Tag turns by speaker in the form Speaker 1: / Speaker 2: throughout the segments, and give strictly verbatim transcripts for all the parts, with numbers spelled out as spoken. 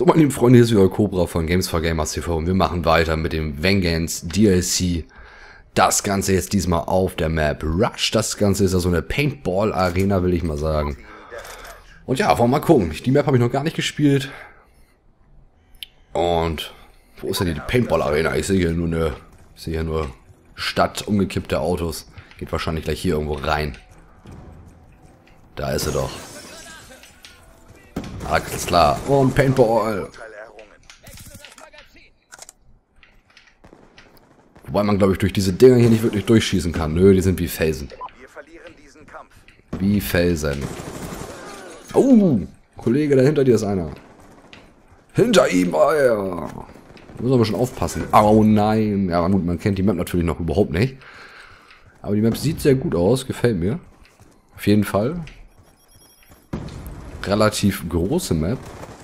Speaker 1: So, meine lieben Freunde, hier ist wieder Cobra von Games for Gamers T V und wir machen weiter mit dem Vengeance D L C. Das Ganze jetzt diesmal auf der Map Rush. Das Ganze ist ja so eine Paintball-Arena, will ich mal sagen. Und ja, wollen wir mal gucken. Die Map habe ich noch gar nicht gespielt. Und wo ist denn die Paintball-Arena? Ich sehe hier nur eine, ich sehe hier nur Stadt, umgekippte Autos. Geht wahrscheinlich gleich hier irgendwo rein. Da ist sie doch. Alles klar. Und Paintball. Wobei man, glaube ich, durch diese Dinger hier nicht wirklich durchschießen kann. Nö, die sind wie Felsen. Wie Felsen. Oh, Kollege, da hinter dir ist einer. Hinter ihm, oh ja. Da müssen wir schon aufpassen. Oh nein. Ja, gut, man kennt die Map natürlich noch überhaupt nicht. Aber die Map sieht sehr gut aus. Gefällt mir. Auf jeden Fall. Relativ große Map.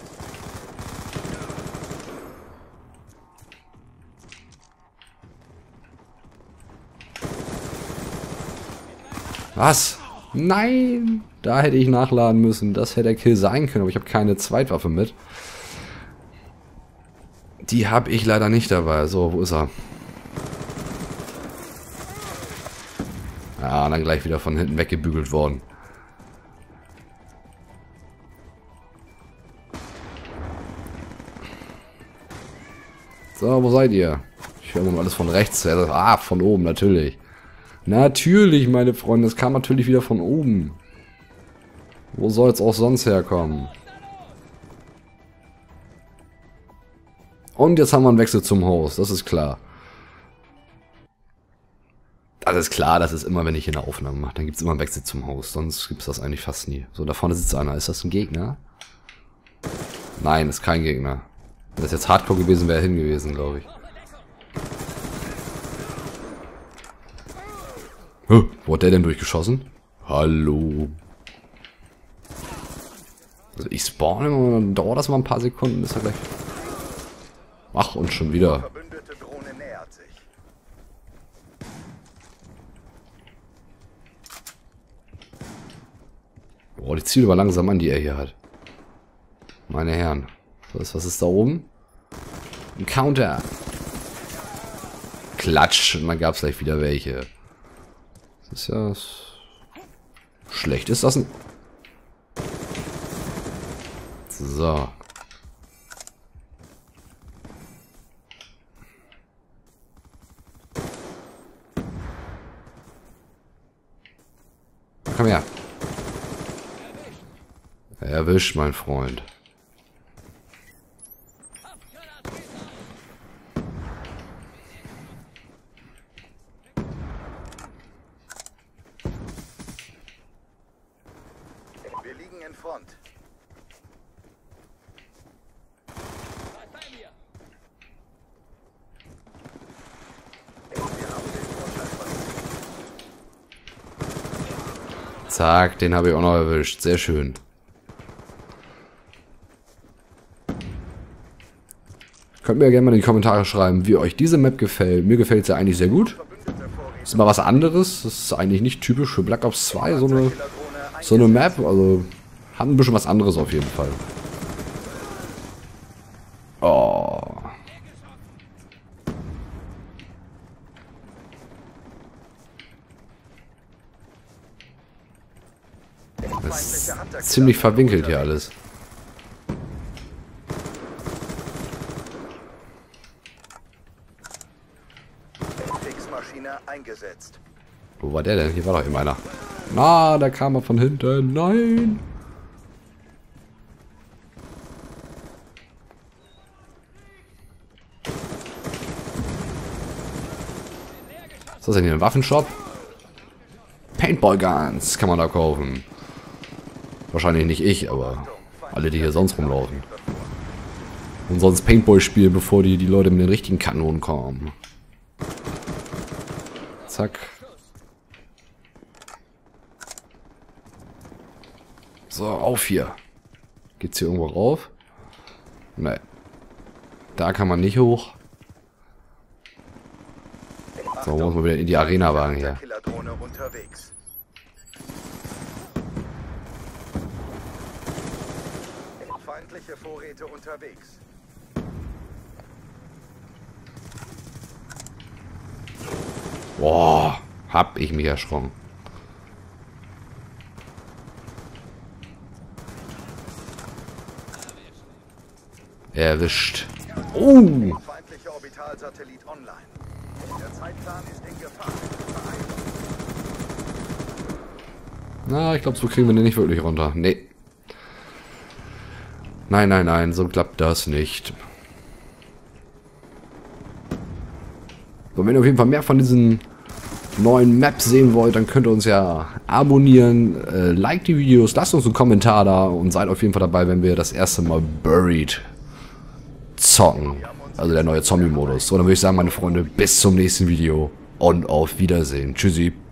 Speaker 1: Was? Nein! Da hätte ich nachladen müssen. Das hätte der Kill sein können, aber ich habe keine Zweitwaffe mit. Die habe ich leider nicht dabei. So, wo ist er? Ja, dann gleich wieder von hinten weggebügelt worden. So, wo seid ihr? Ich höre mal alles von rechts. Ah, von oben, natürlich. Natürlich, meine Freunde. Es kam natürlich wieder von oben. Wo soll es auch sonst herkommen? Und jetzt haben wir einen Wechsel zum Host. Das ist klar. Das ist klar, das ist immer, wenn ich hier eine Aufnahme mache. Dann gibt es immer einen Wechsel zum Host. Sonst gibt es das eigentlich fast nie. So, da vorne sitzt einer. Ist das ein Gegner? Nein, ist kein Gegner. Wenn das jetzt Hardcore gewesen wäre, hin gewesen, glaube ich. Huh, wo hat der denn durchgeschossen? Hallo. Also ich spawne immer und dann dauert das mal ein paar Sekunden, ist er gleich. Ach, und schon wieder. Boah, die zielt aber langsam an, die er hier hat. Meine Herren. Was, was ist da oben? Ein Counter. Klatsch. Und dann gab es gleich wieder welche. Das ist ja... Schlecht ist das ein... So. Komm her. Erwischt, mein Freund.
Speaker 2: Wir liegen in Front.
Speaker 1: Zack, den habe ich auch noch erwischt. Sehr schön. Könnt mir ja gerne mal in die Kommentare schreiben, wie euch diese Map gefällt. Mir gefällt es ja eigentlich sehr gut. Ist mal was anderes. Das ist eigentlich nicht typisch für Black Ops zwei, so eine, so eine Map. Also hat ein bisschen was anderes auf jeden Fall. Oh. Das ist ziemlich verwinkelt hier alles.
Speaker 2: Eingesetzt.
Speaker 1: Wo war der denn? Hier war doch immer einer. Na, da kam er von hinten. Nein. Was ist das denn hier? Ein Waffenshop? Paintball Guns kann man da kaufen. Wahrscheinlich nicht ich, aber alle, die hier sonst rumlaufen. Und sonst Paintball spielen, bevor die, die Leute mit den richtigen Kanonen kommen. Zack. So, auf hier. Geht's hier irgendwo rauf? Nein. Da kann man nicht hoch. So, muss man wieder in die Arena wagen hier.
Speaker 2: Feindliche Vorräte unterwegs.
Speaker 1: Boah, hab ich mich erschrocken. Erwischt. Oh!
Speaker 2: Feindlicher Orbitalsatellit online. Der Zeitplan ist in Gefahr.
Speaker 1: Na, ich glaube, so kriegen wir den nicht wirklich runter. Nee. Nein, nein, nein, so klappt das nicht. So, wenn ihr auf jeden Fall mehr von diesen neuen Maps sehen wollt, dann könnt ihr uns ja abonnieren, äh, like die Videos, lasst uns einen Kommentar da und seid auf jeden Fall dabei, wenn wir das erste Mal Buried zocken. Also der neue Zombie-Modus. So, dann würde ich sagen, meine Freunde, bis zum nächsten Video und auf Wiedersehen. Tschüssi.